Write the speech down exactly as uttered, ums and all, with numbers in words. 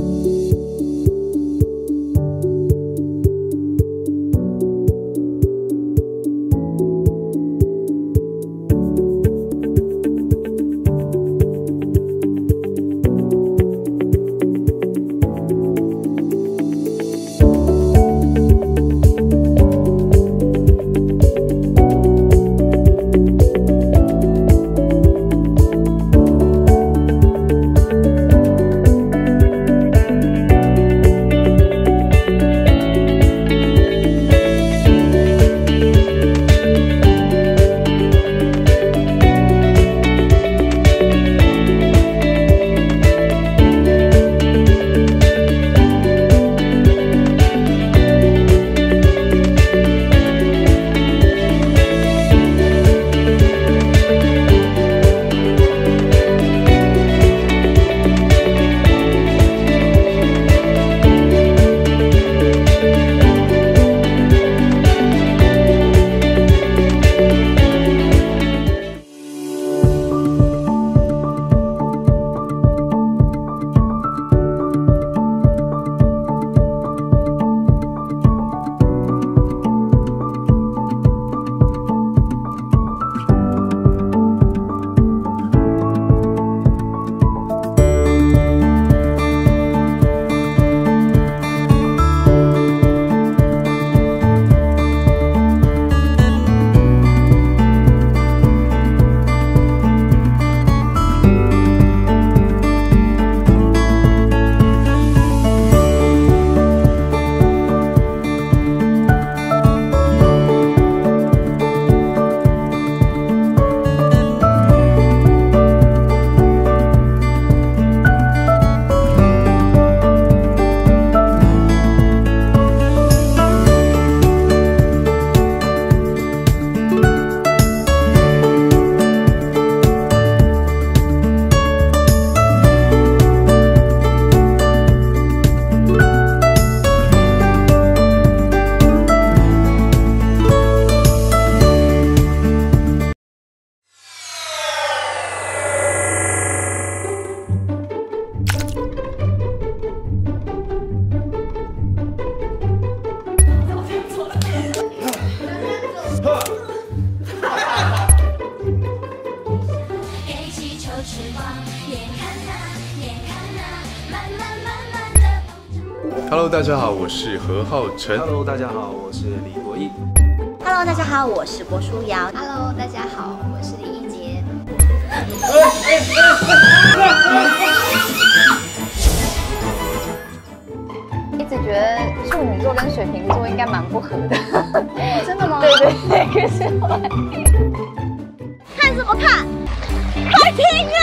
Hello， 大家好，我是何浩晨。 Hello， 大家好，我是李国毅。 Hello， 大家好，我是郭书瑶。 Hello， 大家好，我是李一杰。 一直觉得处女座跟水瓶座应该蛮不合的。 真的吗？ 对对对，可是后来看什么看？快听啊！